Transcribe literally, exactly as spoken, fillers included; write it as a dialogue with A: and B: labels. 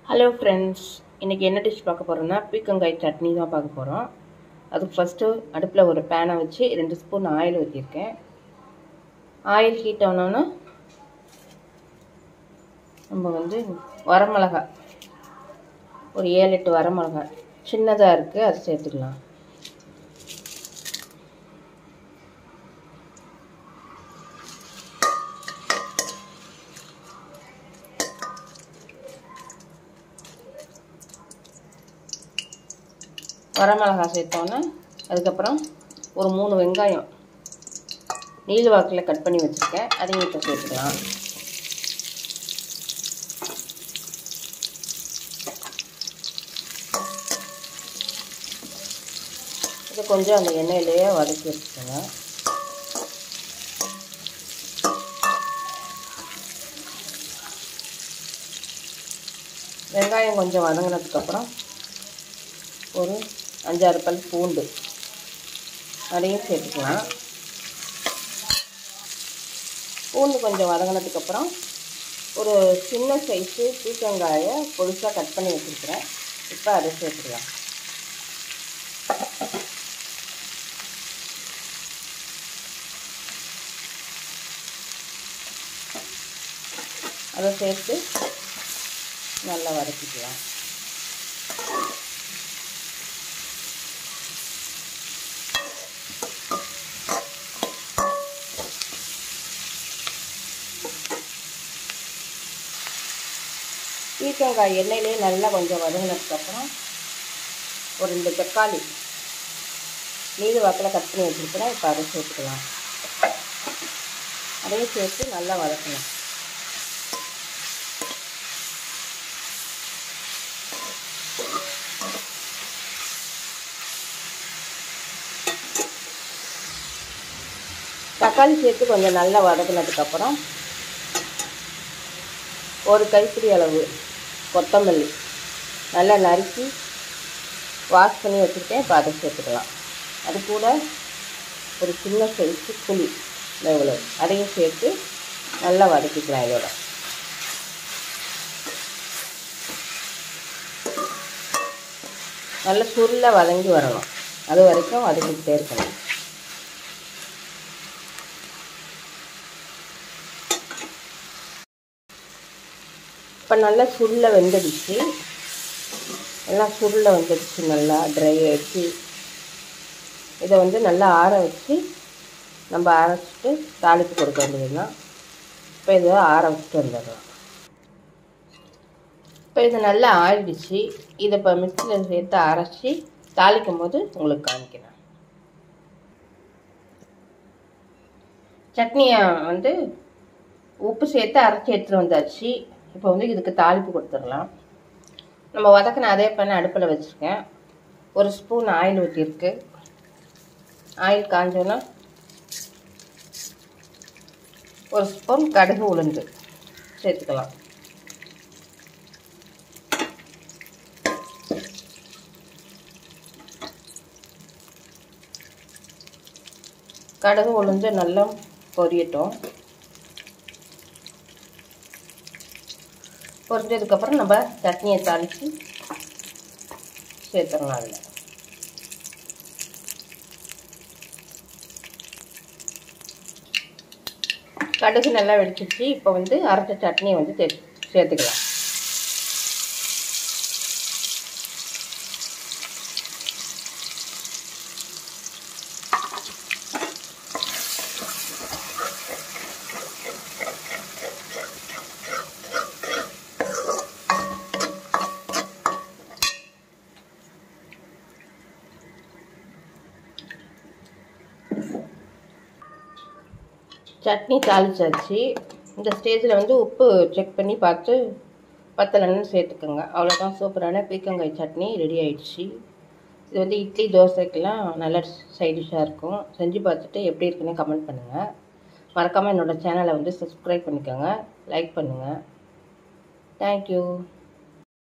A: Hello friends, இன்னைக்கு என்ன dish பார்க்க போறோம்னா peerkangai chutney தான் பார்க்க போறோம். அதுக்கு ஃபர்ஸ்ட் அடுப்புல ஒரு pan வச்சு ரெண்டு ஸ்பூன் ஆயில் ஊத்திருக்கேன். ஆயில் ஹீட் ஆனோனா நம்ம வந்து வரமிளகாய் ஒரு ஏழு எட்டு வரமிளகாய் சின்னதா இருக்கு அதை சேர்த்துக்கலாம். வரமிளகாய் சேர்த்தோன்னா அதுக்கப்புறம் ஒரு மூணு வெங்காயம் நீல வாக்கில் கட் பண்ணி வச்சுருக்கேன், அதையும் இப்போ சேர்த்துக்கலாம். இது கொஞ்சம் அந்த எண்ணெயிலேயே வதக்கி வச்சுக்கோங்க. வெங்காயம் கொஞ்சம் வதங்கினதுக்கப்புறம் ஒரு அஞ்சாறு பல் பூண்டு அதையும் சேர்த்துக்கலாம். பூண்டு கொஞ்சம் வதங்கினதுக்கப்புறம் ஒரு சின்ன சைஸு பீர்க்கங்காயை பொடிசாக கட் பண்ணி வச்சுருக்கிறேன், இப்போ அதை சேர்த்துக்கலாம். அதை சேர்த்து நல்லா வதக்கிக்கலாம். பீர்க்கங்காய் எண்ணெயிலே நல்லா கொஞ்சம் வதங்கினதுக்கப்புறம் ஒரு ரெண்டு தக்காளி நீல வாக்கில் கட் பண்ணி வச்சுருக்கிறேன், இப்போ அதை சேர்த்துக்கலாம். அதையும் சேர்த்து நல்லா வதக்கணும். தக்காளி சேர்த்து கொஞ்சம் நல்லா வதக்கினதுக்கப்புறம் ஒரு கைப்பிடி அளவு கொத்தமல்லி நல்லா நறுக்கி வாஷ் பண்ணி வச்சுருக்கேன், இப்போ அதை சேர்த்துக்கலாம். அது கூட ஒரு சின்ன சைஸு புளி இவ்வளோ அதையும் சேர்த்து நல்லா வதக்கிக்கலாம். இதோட நல்லா சுருள வதங்கி வரணும், அது வரைக்கும் வதக்கிக்கிட்டே இருக்கணும். இப்போ நல்லா சுருள வெந்துடுச்சு, எல்லாம் சுருள வந்துடுச்சு, நல்லா ட்ரை ஆகிடுச்சு. இதை வந்து நல்லா ஆற வச்சு நம்ம அரைச்சிட்டு தாளிப்பு கொடுக்க வேண்டியதுதான். இப்போ இதை ஆற வச்சுட்டு வந்துடலாம். இப்போ இது நல்லா ஆறிடுச்சு, இதை இப்போ மிக்சியில் சேர்த்து அரைச்சி தாளிக்கும் போது உங்களுக்கு காமிக்கிறேன். சட்னியை வந்து உப்பு சேர்த்து அரைச்சி எடுத்துகிட்டு வந்தாச்சு. இப்போ வந்து இதுக்கு தாளிப்பு கொடுத்துடலாம். நம்ம வதக்கின அதே பண்ண அடுப்பில் வச்சுருக்கேன். ஒரு ஸ்பூன் ஆயில் ஊற்றிருக்கு. ஆயில் காஞ்சோன்னா ஒரு ஸ்பூன் கடுகு உளுந்து சேர்த்துக்கலாம். கடுகு உளுந்து நல்லா பொரியட்டும். பொரிஞ்சதுக்கப்புறம் நம்ம சட்னியை தாளித்து சேர்த்துடலாம். அதில் கடுகு நல்லா வெடிச்சிச்சு. இப்போ வந்து அரைச்ச சட்னியை வந்து சே சேர்த்துக்கலாம். சட்னி தாளிச்சாச்சு. இந்த ஸ்டேஜில் வந்து உப்பு செக் பண்ணி பார்த்து பத்தலைன்னு சேர்த்துக்கோங்க. அவ்வளோதான், சூப்பரான பீர்க்கங்காய் சட்னி ரெடி ஆயிடுச்சு. இது வந்து இட்லி தோசைக்கெல்லாம் நல்ல சைட் டிஷ்ஷாக இருக்கும். செஞ்சு பார்த்துட்டு எப்படி இருக்குன்னு கமெண்ட் பண்ணுங்கள். மறக்காமல் என்னோடய சேனலை வந்து சப்ஸ்கிரைப் பண்ணிக்கோங்க, லைக் பண்ணுங்கள். தேங்க்யூ.